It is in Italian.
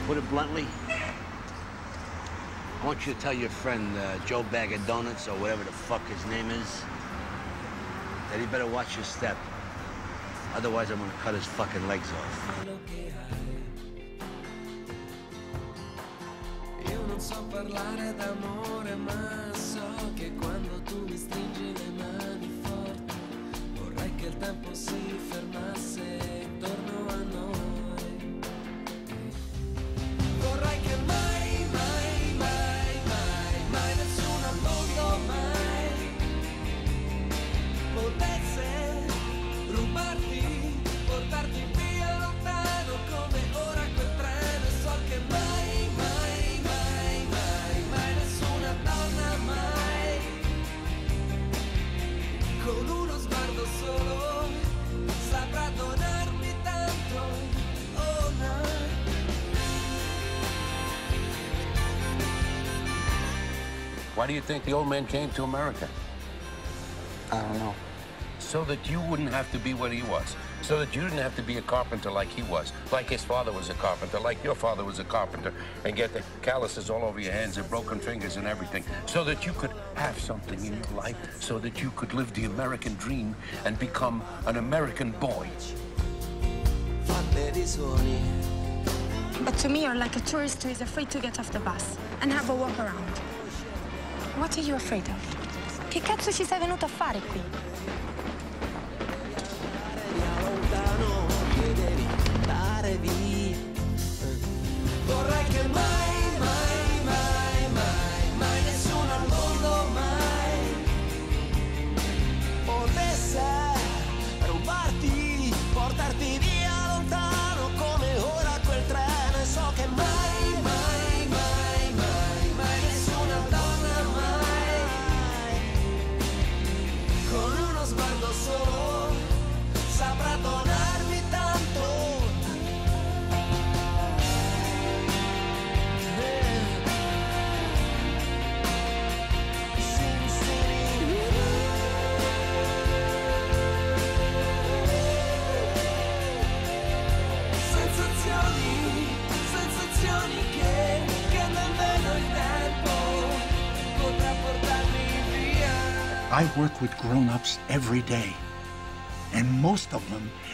put it bluntly, I want you to tell your friend, Joe Bag of Donuts, or whatever the fuck his name is, that he better watch his step. Otherwise, I'm gonna cut his fucking legs off. Io non so parlare d'amore, ma so che quando tu mi stringi le mani forti, vorrei che il tempo si fermasse intorno a noi. Vorrei che mai, mai, mai, mai, mai nessuno al mondo mai potesse rubarti, portarti via lontano come ora quel treno. E so che mai, mai, mai, mai, mai nessuna donna mai, con uno sguardo solo, saprà donarmi tanto, oh no. Why do you think the old man came to America? I don't know. So that you wouldn't have to be what he was. So that you didn't have to be a carpenter like he was, like his father was a carpenter, like your father was a carpenter, and get the calluses all over your hands and broken fingers and everything. So that you could have something in your life, so that you could live the American dream and become an American boy. But to me, you're like a tourist who is afraid to get off the bus and have a walk around. What are you afraid of? Che cazzo ci sei venuto a fare qui? Vorrei che mai, mai, mai, mai, mai nessuno al mondo mai potesse rubarti, portarti via lontano come ora quel treno. E so che mai, mai, mai, mai, mai nessuna donna mai, con uno sguardo solo, saprà donarmi tanto. Sensazioni che nemmeno il tempo potrà portarmi via. I work with grown-ups every day, and most of them